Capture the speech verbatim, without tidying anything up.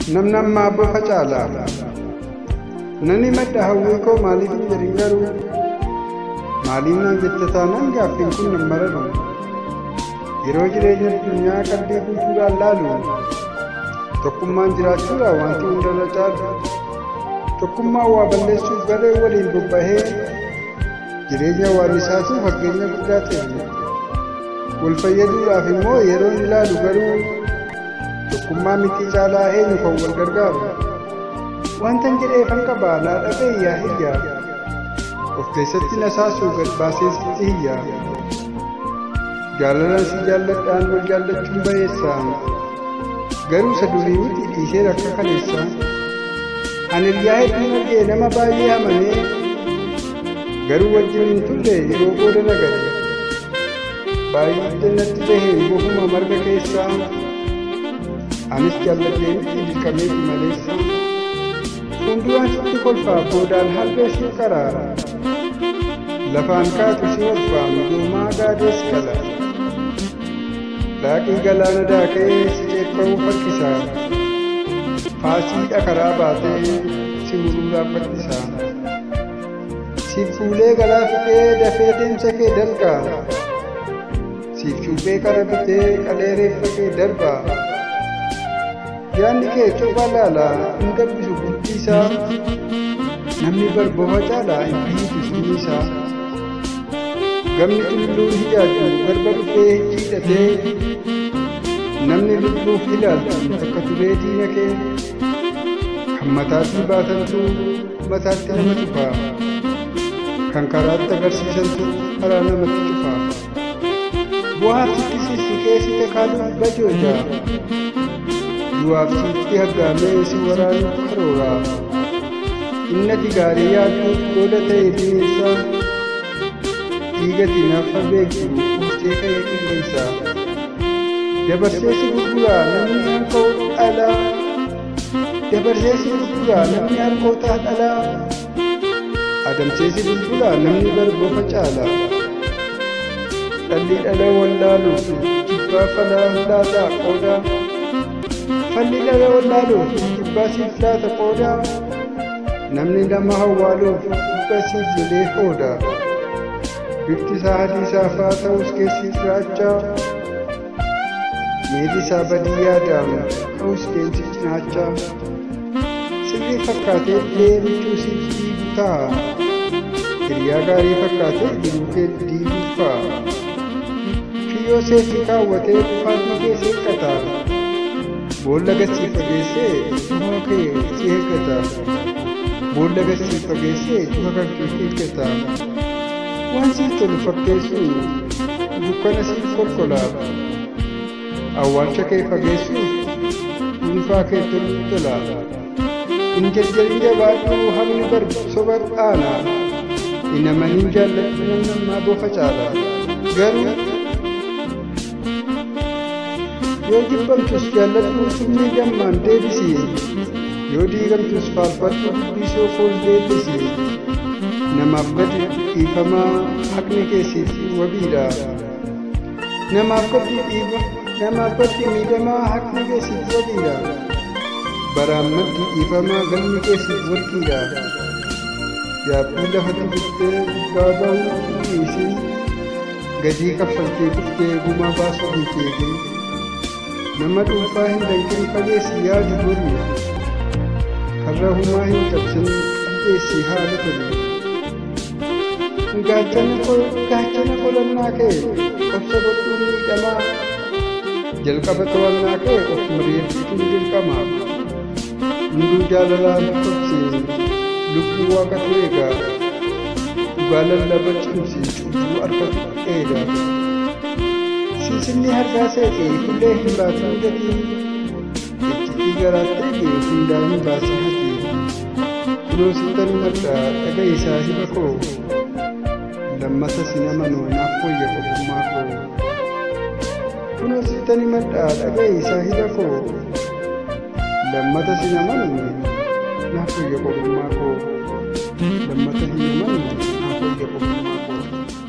nam nam maabbo facaalaa nani madda hawwii koo maaliif hin jedhin garuu maaliif naan jetta taanaan gaaffiin kun nan maradu yeroo jireenya addunyaa qalbii guutuudhaan laalu tokkummaan jiraachuudha wanti hundarra caalu tokkummaan waa balleessuuf garee waliin bobbahee jireenya waanisaatiif fakkeenya guddaa ta'e wal fayyaduudhaaf immoo yeroon ilaalu garuu tokkummaa miti caalaa eenyu kan wal gargaaru wantan jedheefan qabaa naa dhaga'iyyaa hiyyaa of keessatti nasaasuu gad baasee sitti hiyyaa jaalalaan si jaalladhaan wal jaallachuun bayeessaa garuu isa durii miti dhiisee akka kaleessaa ani ilyaa hedduun argee nama baay'ee amanee garuu wajjin hin tulle yeroo booda nagade baay'ee jannatti baheen bofuma marga keessaa anis jaalladhee miti dirqameeti maleessa fuulduraan sitti kolfaa boodaan halbeessuun qaraara lafaan kaatu si horfaa midoomaa gaadees qala laaqii galaana daakee si ceeffamuu fakkisaa faasiidha karaa baatee si muruu dhaabbattisaa siif fuulee galaa fixee dafee deemsa kee dalgaa siif cuuphee qara bitee qalee reeffa kee darbaa yaanni kee cophaa laalaa hin gabbisu bulchiisaa namni barbofa caalaa hin fahiitu sunniisaa gamni tulluu hijaaju garba dhufee hidhatee namni lubbuuf ilaaltu akka turee diina kee kan mataatti baatantu mataatti nama cufaa kan karaatti agarsiisantu karaa namatti cufaa bu'aaf sitti sissiqee si takaaluuf bajoojaa du'aaf sitti haggaamee si waraanuuf karooraa innati gaarii yaadduuf gooda ta'e bineensaa dhiigati naafa beektu uffee ka'ee qilleensaa dabarsee si gurguraa namni harkoo dhalaa dabarsee si gurguraa namni harkoo ta'a dhalaa adamsee si gurguraa namni barbofa caalaa dhalli dhala wallaaluuf jibbaa falaa laataa qoodaa falli dhala wallaaluuf jibbaa siif laata qoodaa namni nama hawwaaluuf jibba siif jedhee qoodaa bifti isaa adii saafaa ta'us keessi gurraachaa miilli isaa badii yaadamu ta'us keessi cinaachaa sirrii fakkaatee illee michuu siif dhiibu ta'a hiriyaa gaarii fakkaatee jiruu kee diiguuf fa'a kiyyoo seefii kaawwatee faatma kee seeqqataa boolla gassii fageessee du'a kee si eeggataa boolla gassii fageessee du'a kan kee eeggataa waan siif tolu fakkeessuun dukkana siif kolkolaa awwaalcha kee fageessuuf dhuunfaa kee toluu tolaa hin jarjarin jabaadhuu hamni bar soba dhaanaa hin amanin jaalladhu namnammaa bofa caalaa garuu yoo jibbamtus jaalladhuu sumnii gammaan deebisii yoo diigamtus faarfadhu dubbisoo fool deebisii namaaf gadi dhiifamaa haqni keessiif wabiidha namaaf gadi dhiiba namaaf gadi miidhamaa haqni keessiif wabiidha baraan maddi dhiifamaa galmi keessiif warqiidha yaabbii lafatti buftee gubbaa bahuu dhiisii gadii kaffaltee kuftee gumaa baasuu hin keekin nama dhuunfaa hin danqin fageessi yaadu goru karra humaa hin cabsin dhiyeessii haala tolu gaachana qolannaa kee obsa godhuun miidhamaa jalqaba to'annaa kee of mari'achuun dirqamaa hunduu jaalalaan tobsi lubbuu waaqatu eegaa dhugaa lallaba cimsi cubbuu argatu eeda siisinni harkaa seeqee hullee hin baasin gatii ejjitii garaatti eegee hundaa hin baasin hatii kunoo sittan maddaa dhaga isaa hiba koo lammata sinamanuu naaf wayya qofummaa koo kunoo sittani maddaa dhaga isaa hiba koo lammata sinamanuu naaf wayya qofummaa koo lammata sinamanuu naaf wayya qofummaa koo